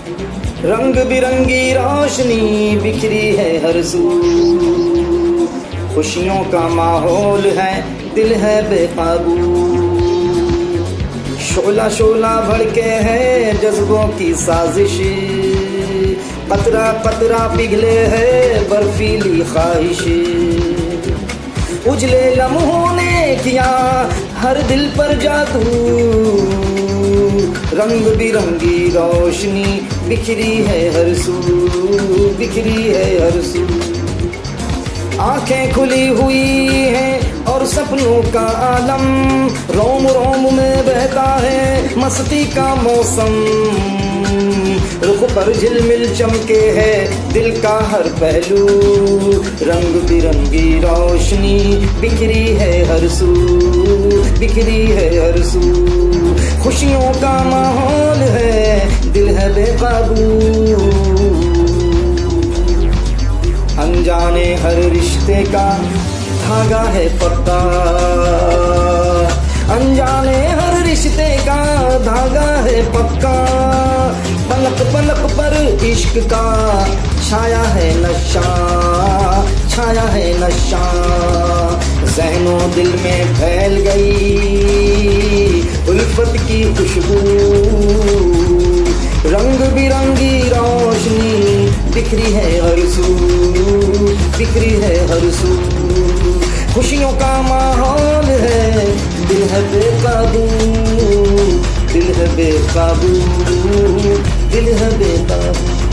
रंग बिरंगी रोशनी बिखरी है हर सू, खुशियों का माहौल है, दिल है बेकाबू। शोला शोला भड़के है जज्बों की साजिश, कतरा कतरा पिघले है बर्फीली ख्वाहिश। उजले लम्हों ने किया हर दिल पर जादू, रंग बिरंगी रोशनी बिखरी है हर सू, बिखरी है हर सू। आंखें खुली हुई हैं और सपनों का आलम, रोम रोम में बहता है मस्ती का मौसम। रुख पर झिलमिल चमके है दिल का हर पहलू, रंग बिरंगी रोशनी बिखरी है हर सू, बिखरी है हर सू। खुशियों का माहौल है, दिल है बेकाबू। अनजाने हर रिश्ते का धागा है पक्का, अनजाने हर रिश्ते का धागा है पक्का। पलक पलक पर इश्क का छाया है नशा, छाया है नशा। ज़हनों दिल में फैल गई उल्फत की खुशबू, रंग बिरंगी रोशनी बिखरी है हर सू, बिखरी है हर सू। खुशियों का माहौल है, दिल है बेकाबू, दिल है बेकाबू, दिल है बेकाबू।